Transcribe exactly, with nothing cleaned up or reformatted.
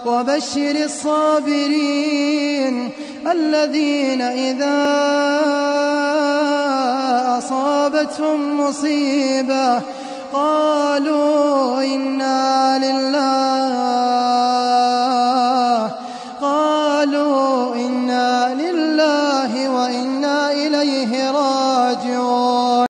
وبشر الصابرين الذين إذا أصابتهم مصيبة قالوا إنا لله قالوا إنا لله وإنا إليه راجعون.